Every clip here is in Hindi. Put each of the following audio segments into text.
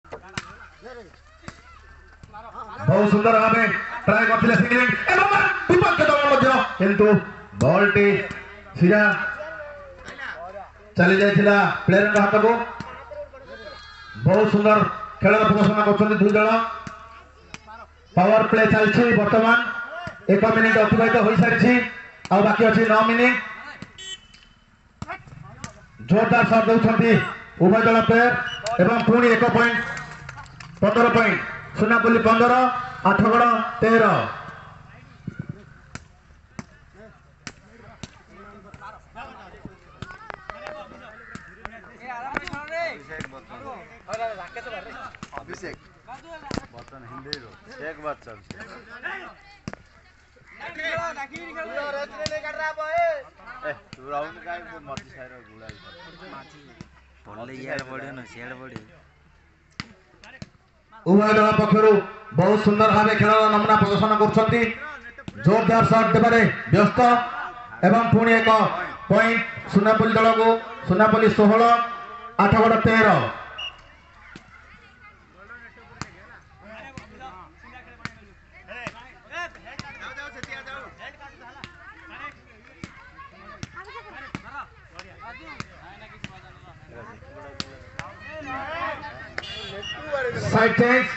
बहुत सुंदर भाव ट्राए करथिले सिंगलिंग एवं विपक्ष दल मध्य किंतु बॉल टी सीधा चली जाइथिला प्लेयर हाथ को। बहुत सुंदर खेल प्रदर्शन कर दुई दल पावर प्ले चलछि वर्तमान 1 मिनिट अतिबाहित हो सारी आ बाकी अच्छी 9 मिनिट जोरदार शॉट दौरान उभय दल प्लेयर एवं पुणी 1 पॉइंट 15 पॉइंट सुनापल्ली 15 आठगड़ 13 अभिषेक बर्तन हिंदी रो एक बात चल तू राउंड का मत साइड गुला पड़ले यार पड़े न सियाड़ पड़े उभय दल पक्षर बहुत सुंदर भाव खेल नमूना प्रदर्शन कर जोरदार शॉट देवे व्यस्त एवं पुणी 1 पॉइंट सुनापल्ली दल को सुनापल्ली 16 आठगड़ 13 साइड चेंज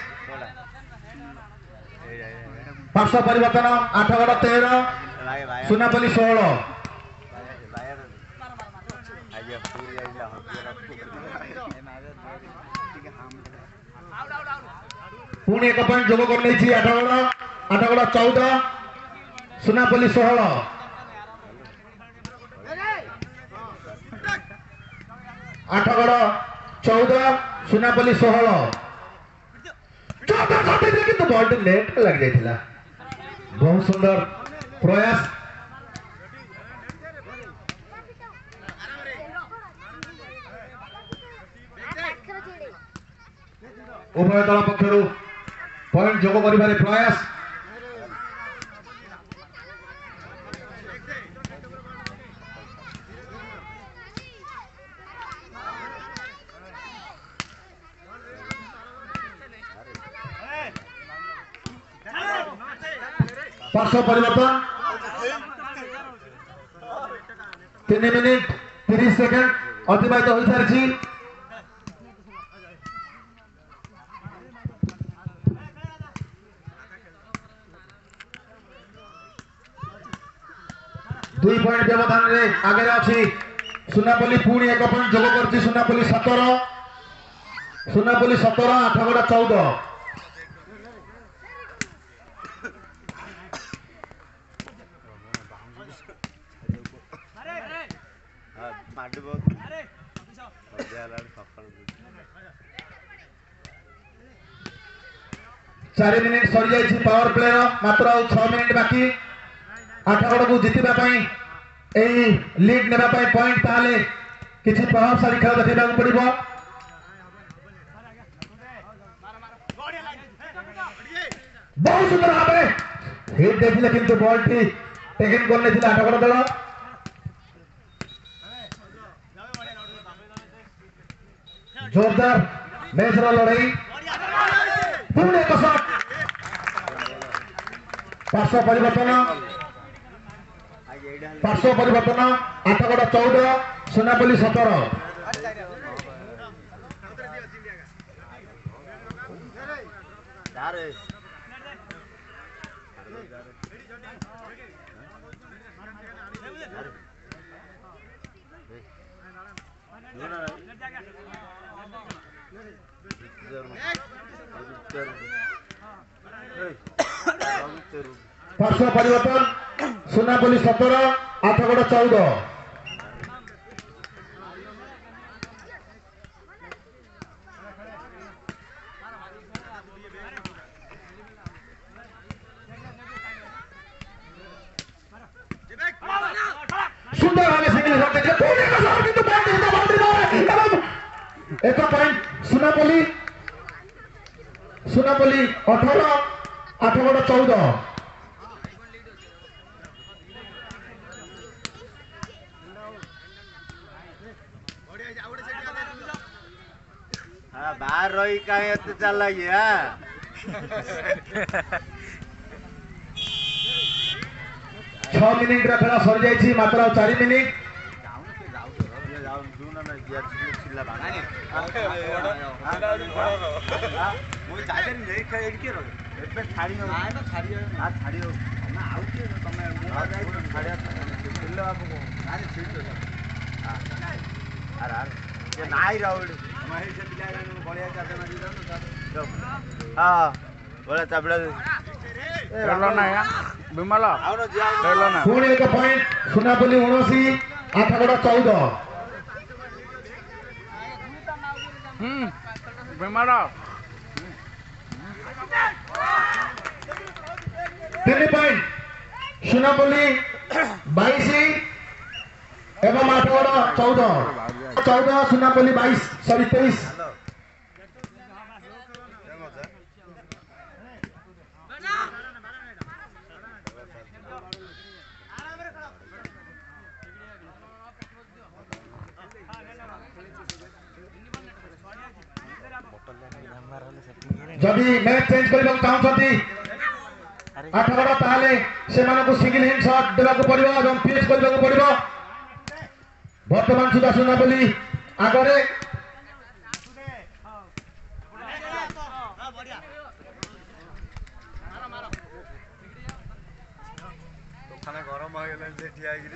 पार्श्व परिवर्तन आठगड़ 13 सुनापल्ली 16 पुणी 1 पॉइंट जोग कर आठगड़ 14 सुनापल्ली 16 आठगड़ 14 सुनापल्ली 16 किंतु बॉल नेट लग जाइथिला। बहुत सुंदर प्रयास उभय दल पक्षर पॉइंट जोग कर प्रयास पार्श्व परिवर्तन 3 मिनिट 30 सेकंड अतिबाहित हो सारी दुई पॉइंट व्यवधान रे आगे अच्छी सुनापल्ली पुणी 1 पॉइंट जोग कर सुनापल्ली 17 आठगड़ 14 4 मिनिट सरी जाइए पावर प्ले मात्र 6 मिनिट बाकी आठगड़ को जितवा लीड नेबा पॉइंट ताले किसी प्रभावशाली खेल देखा पड़ो। बहुत सुंदर भाव हिट देखिले किंतु बॉल टी टेकन कर आठगड़ दल जोरदार मैच लड़ाई पुणी 1 शॉट पार्श्व परिवर्तन आठगड़ 14 सुनापल्ली 17 पार्श्व परिवर्तन सुनापल्ली 17 आठगड़ 14 सुंदर भाव सिंगल शॉट देखिए पुणे का शॉट किंतु बाउंड्री 1 पॉइंट सुनापल्ली 18 आठगड़ 14 हाँ बाहर रही कहीं एते चल लगी हां 6 मिनिट रा खेल सर जाई मात्र 4 मिनिट पुणी एक पॉइंट सुनापल्ली 79 आठगड़ 14 3 पॉइंट सुनापल्ली 22 एवं आठगड़ 14 सुनापल्ली 22 सॉरी 23 जदि मैच चेंज करबा चाहछथि आठगड़ ताले से मानको सिंगल हैंड शॉट देबाको पड़िबो एवं पिच करबाको पड़िबो वर्तमान सुधा सुनापल्ली आगरे खाना गरम हो गेल से ठिया गिरी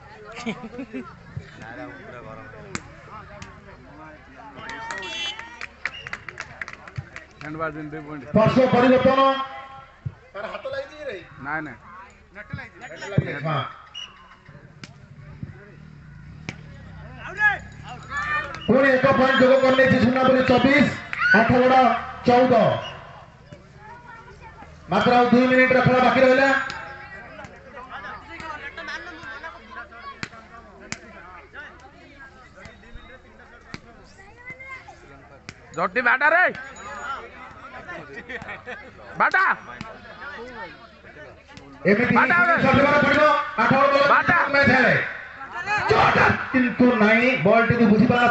नारा पूरा गरम पार्श्व परिवर्तन हाथ लगी रे नहीं नेट लगी हाँ पुणी एक पॉइंट जोग करने सुनापल्ली 24 आठगड़ 14 मात्र 2 मिनिट खेल बाकी रहा जटी बाटा रे बाटा किंतु नहीं बॉल टी बुझी पारा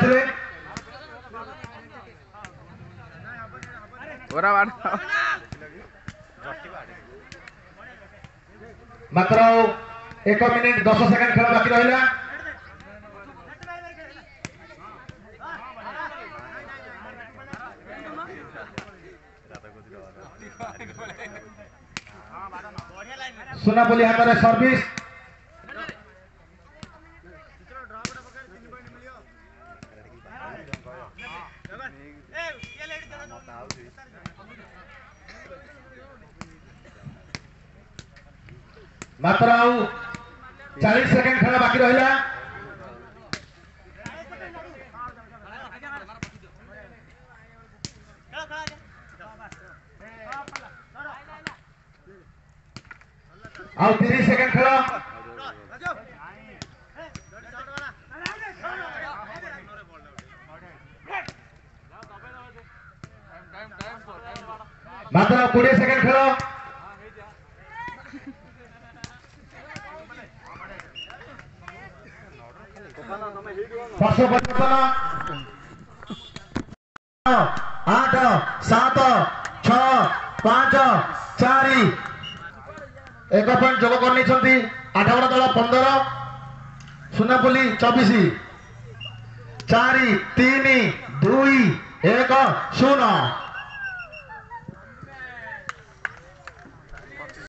मात्र 1 मिनिट 10 सेकंड खेल बाकी रहा सुनापल्ली हाथ में सर्विस मात्र 40 सेकंड खेल बाकी रहा आउ 30 सेकंड खेल मात्र 20 सेकंड खेल पार्श्व परिवर्तन 8 7 6 5 4 एक पॉइंट जोग कर आठगड़ दल 15 सुनापल्ली 24 4 3 2 1 0